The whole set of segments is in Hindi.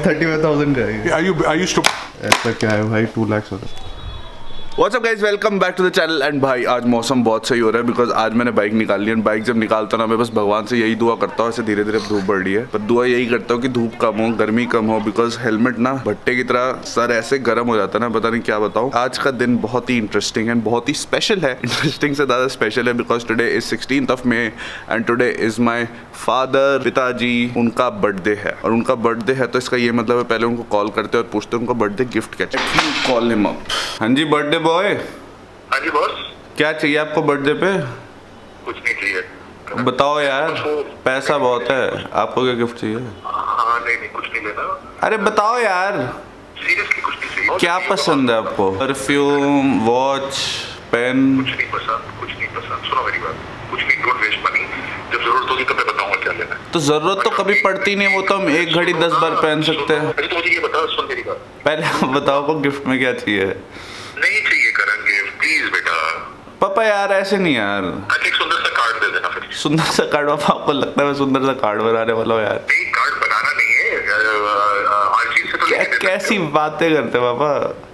35,000 जाएगी। Are you stupid? ऐसा क्या है भाई, 2 लाख हो रहा है। What's up guys, welcome back to the channel। And भाई आज मौसम बहुत सही हो रहा है बिकॉज आज मैंने बाइक निकाल ली। एंड बाइक जब निकालता ना मैं बस भगवान से यही दुआ करता हूँ, ऐसे धीरे धीरे धूप बढ़ रही है पर दुआ यही करता हूँ कि धूप कम हो, गर्मी कम हो, बिकॉज हेलमेट ना भट्टे की तरह सर ऐसे गर्म हो जाता है ना, पता नहीं क्या बताऊँ। आज का दिन बहुत ही इंटरेस्टिंग एंड बहुत ही स्पेशल है। इंटरेस्टिंग से ज़्यादा स्पेशल है because today is 16th May and today is my father, पिताजी, उनका बर्थडे है। और उनका बर्थडे है तो इसका ये मतलब है पहले उनको कॉल करते और पूछते उनका बर्थडे गिफ्ट क्या चाहिए। Call him up. हाँ जी बर्थडे बॉय। हाँ जी बॉस। क्या चाहिए आपको बर्थडे पे? कुछ नहीं चाहिए। बताओ यार, पैसा बहुत है, आपको क्या गिफ्ट चाहिए? हाँ नहीं कुछ नहीं लेना। अरे बताओ यार, सीरियसली कुछ नहीं चाहिए। क्या पसंद है आपको? Perfume, watch, pen? कुछ नहीं पसंद। सुनो मेरी बात, कुछ नहीं, डोंट वेस्ट मनी। जब जरूरत होगी तब मैं बताऊंगा क्या लेना है। तो जरूरत तो कभी पड़ती नहीं, वो तो हम एक घड़ी 10 बार पहन सकते हैं। अरे तो मुझे ये बताओ, सुन मेरी बात, पहले आप बताओ को गिफ्ट में क्या चाहिए? नहीं चाहिए करेंगे प्लीज बेटा। पापा यार ऐसे नहीं यार। अच्छा एक सुंदर सा कार्ड दे देना फिर। सुंदर सा कार्ड? पापा आपको लगता है मैं सुंदर सा कार्ड बनाने वाला हूँ यार? नहीं कार्ड बनाना नहीं है, हर चीज से तो कैसी बातें करते पापा।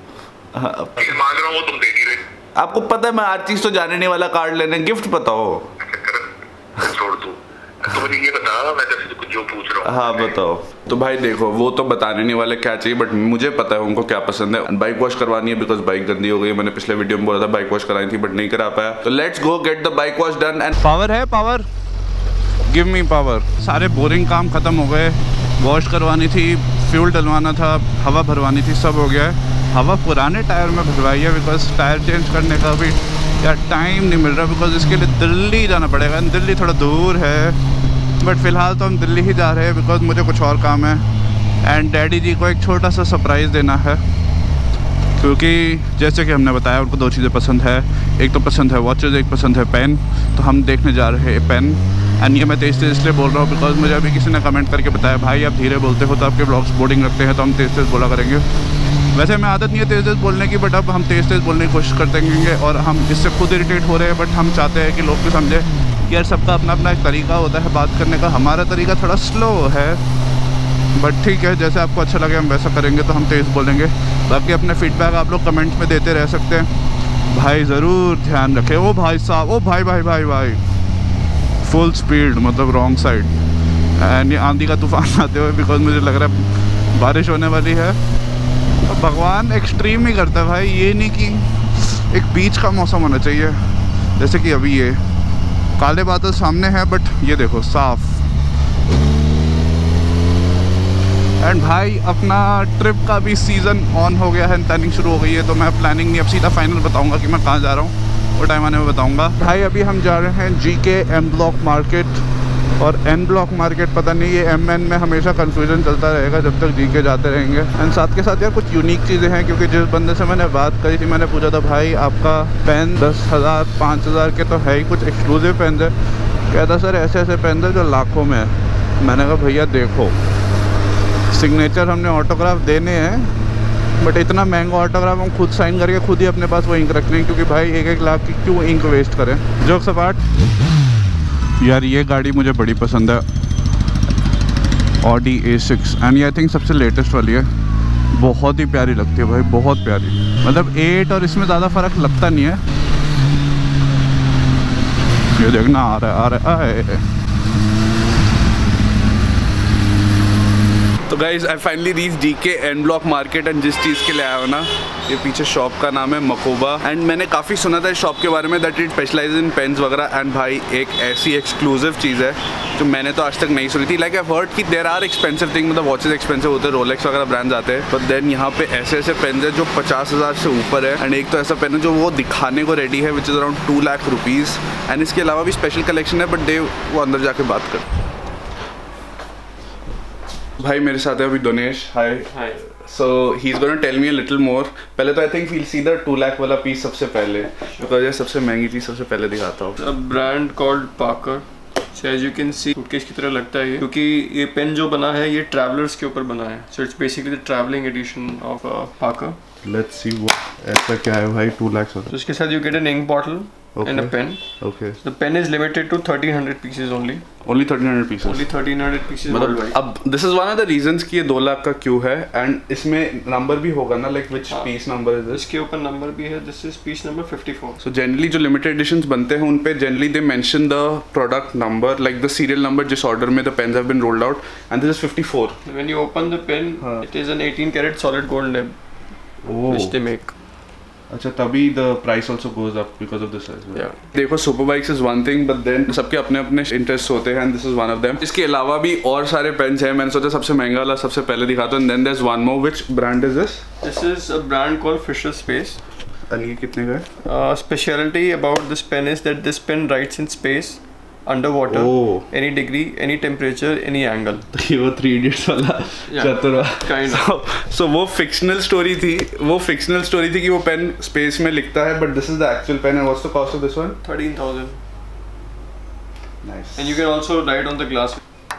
मांग रहा हूँ तुम दे नहीं रहे। आपको पता है मैं हर चीज तो जाने नहीं वाला, कार्ड लेने। गिफ्ट बताओ। छोड़ दू, तो मुझे ये बता, मैं जैसे कुछ जो पूछ रहा हूँ। हाँ बताओ। तो भाई देखो वो तो बताने नहीं वाले क्या चाहिए, बट मुझे पता है उनको क्या पसंद है। बाइक वॉश करवानी है बिकॉज बाइक गंदी हो गई। मैंने पिछले वीडियो में बोला था बाइक वॉश कराई थी बट नहीं करा पाया। तो let's go get the bike wash done. And power है, पावर गिव मी पावर। सारे बोरिंग काम खत्म हो गए। वॉश करवानी थी, फ्यूल डलवाना था, हवा भरवानी थी, सब हो गया है। हवा पुराने टायर में भरवाई है बिकॉज टायर चेंज करने का भी यार टाइम नहीं मिल रहा बिकॉज इसके लिए दिल्ली जाना पड़ेगा। दिल्ली थोड़ा दूर है बट फ़िलहाल तो हम दिल्ली ही जा रहे हैं बिकॉज मुझे कुछ और काम है। एंड डैडी जी को एक छोटा सा सरप्राइज़ देना है क्योंकि जैसे कि हमने बताया उनको 2 चीज़ें पसंद है। एक तो पसंद है वॉचेज़, एक पसंद है पेन। तो हम देखने जा रहे हैं पेन। एंड ये मैं तेज़ इसलिए बोल रहा हूँ बिकॉज मुझे अभी किसी ने कमेंट करके बताया भाई आप धीरे बोलते हो तो आपके ब्लॉग्स बोरिंग लगते हैं, तो हम तेज़ बोला करेंगे। वैसे हमें आदत नहीं है तेज़ बोलने की बट अब हम तेज़ बोलने की कोशिश करते रहेंगे और हम इससे खुद इरिटेट हो रहे हैं। बट हम चाहते हैं कि लोग भी समझे कि यार सबका अपना अपना एक तरीका होता है बात करने का। हमारा तरीका थोड़ा स्लो है बट ठीक है, जैसे आपको अच्छा लगे हम वैसा करेंगे। तो हम तेज़ बोलेंगे। बाकी अपने फीडबैक आप लोग कमेंट में देते रह सकते हैं। भाई ज़रूर ध्यान रखें। ओ भाई साहब, ओ भाई भाई भाई भाई फुल स्पीड मतलब रॉन्ग साइड। एंड ये आंधी का तूफान आते हुए बिकॉज मुझे लग रहा है बारिश होने वाली है। भगवान एक्सट्रीम ही करता है भाई, ये नहीं कि एक बीच का मौसम होना चाहिए जैसे कि अभी ये काले बादल सामने हैं बट ये देखो साफ। एंड भाई अपना ट्रिप का भी सीज़न ऑन हो गया है, प्लानिंग शुरू हो गई है। तो मैं प्लानिंग नहीं, अब सीधा फाइनल बताऊंगा कि मैं कहाँ जा रहा हूँ, वो टाइम आने में बताऊंगा। भाई अभी हम जा रहे हैं GK M Block मार्केट। और N Block मार्केट पता नहीं, ये MN में हमेशा कन्फ्यूज़न चलता रहेगा जब तक GK जाते रहेंगे। एंड साथ के साथ यार कुछ यूनिक चीज़ें हैं क्योंकि जिस बंदे से मैंने बात करी थी मैंने पूछा था भाई आपका पेन 10,000 5,000 के तो है ही, कुछ एक्सक्लूसिव पेन है? कहता सर ऐसे ऐसे पेन है जो लाखों में है। मैंने कहा भैया देखो सिग्नेचर हमने ऑटोग्राफ देने हैं बट इतना महंगा ऑटोग्राफ हम खुद साइन करके खुद ही अपने पास वो इंक रख लें क्योंकि भाई 1-1 लाख की क्यों इंक वेस्ट करें। जोक सपाट। यार ये गाड़ी मुझे बड़ी पसंद है, Audi A6 एंड ये आई थिंक सबसे लेटेस्ट वाली है। बहुत ही प्यारी लगती है भाई, बहुत प्यारी। मतलब 8 और इसमें ज़्यादा फ़र्क लगता नहीं है। ये देखना आ रहा है। तो guys I finally reach GK M Block market. And जिस चीज़ के लिए आया हो ना, ये पीछे शॉप का नाम है मकोबा। एंड मैंने काफ़ी सुना था इस शॉप के बारे में that it specialise in pens वगैरह। एंड भाई एक ऐसी एक्सक्लूसिव चीज़ है जो मैंने तो आज तक नहीं सुनी थी। लाइक आई हर्ड कि देर आर एक्सपेंसिव थिंग, मतलब वॉचेज एक्सपेंसिव होते हैं, रोलेक्स वगैरह ब्रांड्स आते हैं, बट देन यहाँ पे ऐसे ऐसे पेन है जो 50,000 से ऊपर है। एंड एक तो ऐसा पेन है जो वो दिखाने को रेडी है which is around 2 lakh rupees. And इसके अलावा भी स्पेशल कलेक्शन है बट डे वो अंदर जाके बात कर। भाई मेरे साथ है अभी Dinesh. Hi hi. So he is gonna tell me a little more. पहले तो I think we'll see the 2 lakh वाला पीस सबसे पहले बिकॉज ये सबसे महंगी चीज सबसे पहले दिखाता हूँ। A brand called Parker. As you can see suitcase की तरह लगता है ये, क्योंकि ये पेन जो बना है ये ट्रैवलर्स के ऊपर बना है। So it's basically the travelling edition of Parker. Let's see what ऐसा क्या है भाई 2 लाख। तो इसके साथ you get an ink bottle and a pen. Okay. The pen is limited to 1300 pieces only. Only 1300 pieces. Only 1300 pieces worldwide. अब this is one of the reasons कि ये 2 लाख का क्यों है, and इसमें नंबर भी होगा ना, like which piece number is this? इसके ऊपर नंबर भी है. This is piece number 54. So generally जो limited editions बनते हैं उन पे generally they mention the product number, like the serial number जिस order में the pens have been rolled out, and this is 54. When you open the pen, it is an 18 karat solid gold nib, which they make. अच्छा तभी the price also goes up because of this as well. Yeah. देखो super bikes is one thing, but then सबके अपने अपने इंटरेस्ट होते हैं, and this is one of them. इसके अलावा भी और सारे पेन्स हैं. मैंने सोचा सबसे महंगा वाला सबसे पहले दिखाता हूँ. And then there's one more. Which brand is this? This is a brand called Fisher Space. And ये कितने का है? Speciality about this pen is that this pen writes in space, underwater, any degree, any temperature, any angle. ये वो 3 Idiots वाला चतुरा. Kind of. So वो fictional story थी कि वो पेन स्पेस में लिखता है, but this is the actual pen. And what's the cost of this one? 13,000. Nice. And you can also write on the glass.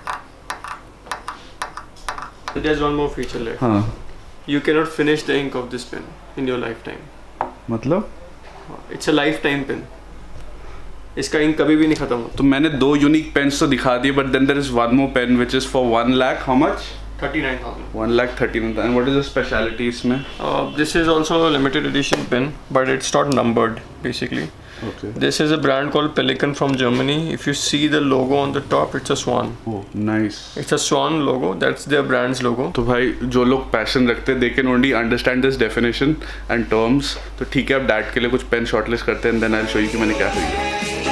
It has one more feature left. हाँ. You cannot finish the ink of this pen in your lifetime. मतलब? It's a lifetime pen. इसका इंक कभी भी नहीं खत्म होता. तो मैंने 2 यूनिक पेन्स तो दिखा दिए, but then there is one more pen which is for 1 lakh. How much? 39,000. 1,39,000. And what is the speciality इसमें? This is also a limited edition pen, but it's not numbered basically. Okay. This is a brand called Pelikan from Germany. If you see the logo on the top, it's a swan. Oh, nice. It's a swan logo. That's their brand's logo. तो भाई जो लोग पैशन रखते हैं, they can only understand this definition and terms. तो ठीक है, अब डैड के लिए कुछ पेन शॉर्टलिस्ट करते हैं, and then I'll show you कि मैंने क्या खरीदा.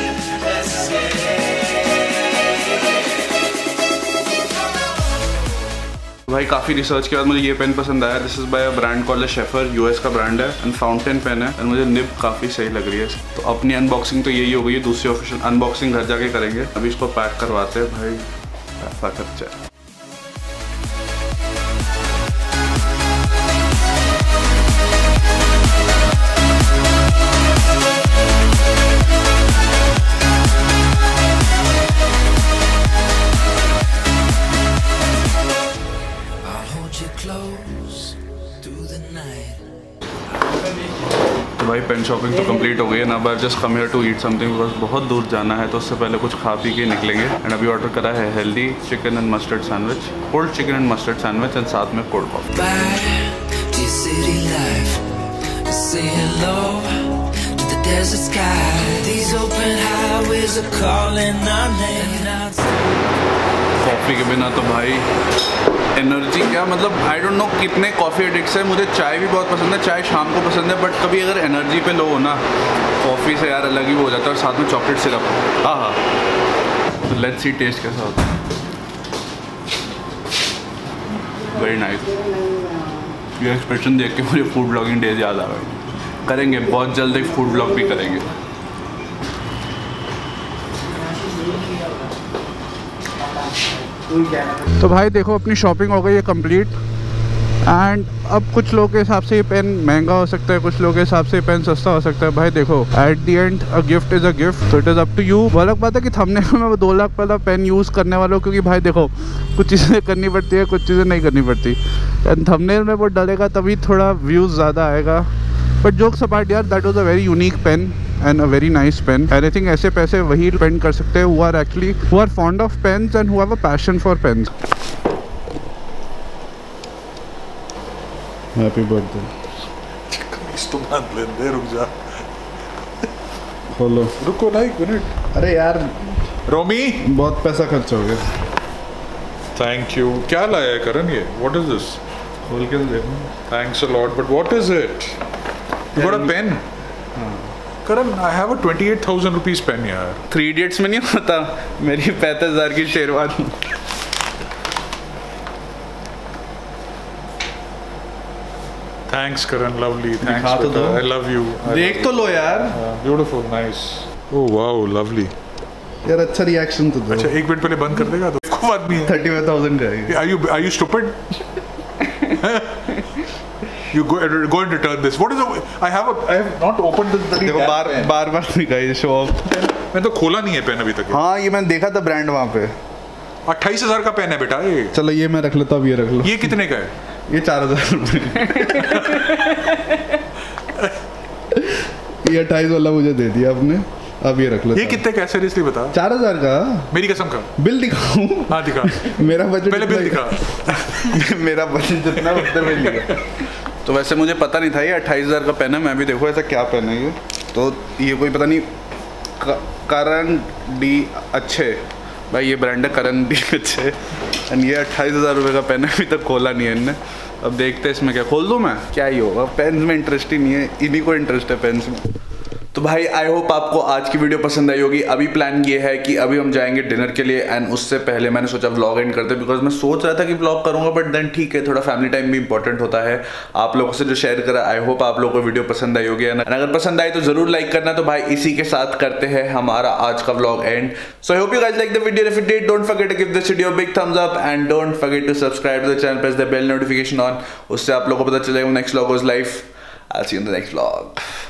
भाई काफ़ी रिसर्च के बाद मुझे ये पेन पसंद आया. This is by a brand called Sheaffer. US का ब्रांड है एंड फाउंटेन पेन है, एंड मुझे निब काफ़ी सही लग रही है. तो अपनी अनबॉक्सिंग तो यही हो गई है. दूसरी ऑफिशियल अनबॉक्सिंग घर जाके करेंगे. अभी इसको पैक करवाते हैं. भाई पैसा खर्चा है. भाई पेन शॉपिंग तो कंप्लीट हो गई है ना. अब just come here to eat something because बहुत दूर जाना है, तो उससे पहले कुछ खा पी के निकलेंगे. एंड अभी ऑर्डर करा है healthy chicken and mustard sandwich, cold chicken and mustard sandwich, and साथ में कोल्ड कॉफी. कॉफ़ी के बिना तो भाई एनर्जी क्या, मतलब आई डोंट नो कितने कॉफ़ी एडिक्ट्स हैं. मुझे चाय भी बहुत पसंद है, चाय शाम को पसंद है, बट कभी अगर एनर्जी पे लो हो ना, कॉफ़ी से यार अलग ही हो जाता है. और साथ में चॉकलेट सिरप. हाँ. तो लेट्स सी टेस्ट कैसा होता है. Very nice. ये एक्सप्रेशन देख के मुझे फूड ब्लॉगिंग डेज याद आ रहा है. करेंगे बहुत जल्द एक फूड ब्लॉग भी करेंगे. तो भाई देखो अपनी शॉपिंग हो गई है कंप्लीट. एंड अब कुछ लोगों के हिसाब से ये पेन महंगा हो सकता है, कुछ लोगों के हिसाब से ये पेन सस्ता हो सकता है. भाई देखो at the end a gift is a gift, तो it is up to you. वो अलग बात है कि थंबनेल में मैं 2 लाख वाला पेन यूज़ करने वाला हूँ, क्योंकि भाई देखो कुछ चीज़ें करनी पड़ती है, कुछ चीज़ें नहीं करनी पड़ती. एंड थंबनेल में वो डलेगा तभी थोड़ा व्यूज़ ज़्यादा आएगा. बट जोक्स अपार्ट यार, that was a very unique pen and a very nice pen. And I think ऐसे पैसे वही spend कर सकते हैं who are fond of pens and who have a passion for pens. Happy birthday. इसको मान लेंदे, रुक जा. खोलो. रुको ना 1 मिनट. अरे यार रोमी बहुत पैसा खर्च हो गया. Thank you. क्या लाया है करण ये? What is this? खोल के देखो. Thanks a lot, but what is it? You got a pen? Karan, I have a 28,000 rupees pen यार. 3 Idiots में नहीं होता मेरी 35,000 की शेरवानी. Thanks करण, lovely. Thanks. दिखा तो दो. I love you. देख तो लो यार. Beautiful, nice. Oh wow, lovely. यार अच्छा रिएक्शन तो दो. अच्छा 1 मिनट पहले बंद कर देगा तो कोई बात नहीं है. 35,000 का है. Are you stupid? You go and return this. What is I have not opened this. देखो बार दिखाई शो ऑफ. मैंने तो खोला नहीं है पेन अभी तक. हाँ ये मैंने देखा था ब्रांड वहाँ पे. 28,000 का पेन है बेटा ये. चलो ये मैं रख लेता हूँ, ये रख लो. ये कितने का है? ये 4,000 रुपये. ये 28 वाला मुझे दे दिया आपने, अब ये रख लो। ये कितने का सीरियसली बता? 4000 का। मेरी कसम का। बिल दिखाऊं? हाँ दिखा। मेरा बजट पहले बिल दिखा। मेरा बजट जितना उतना बिल दिखा। तो वैसे मुझे पता नहीं था ये 28,000 का पेन है। मैं भी देखो ऐसा क्या पेन है ये, तो ये कोई पता नहीं करण डी अच्छे, भाई ये ब्रांड है करण डी अच्छे, एंड ये 28,000 रुपये का पेन है। अभी तक खोला नहीं है इनने, अब देखते हैं इसमें क्या। खोल दूँ मैं? क्या ही होगा, पेन में इंटरेस्ट ही नहीं है, इन्हीं को इंटरेस्ट है पेन्स में। तो भाई आई होप आपको आज की वीडियो पसंद आई होगी। अभी प्लान ये है कि अभी हम जाएंगे डिनर के लिए, एंड उससे पहले मैंने सोचा व्लॉग एंड करते, बिकॉज मैं सोच रहा था कि व्लॉग करूंगा, बट देन ठीक है, थोड़ा फैमिली टाइम भी इंपॉर्टेंट होता है। आप लोगों से जो शेयर करा, आई होप आप लोगों को वीडियो पसंद आई होगी, एंड अगर पसंद आई तो जरूर लाइक करना। तो भाई इसी के साथ करते हैं हमारा आज का vlog end. So I hope you guys like the video. If you did, don't forget to give this video big thumbs up and don't forget to subscribe to the channel, press the bell notification on, उससे आप लोगों को पता चलेगा next vlog was live. I will see you in the next vlog.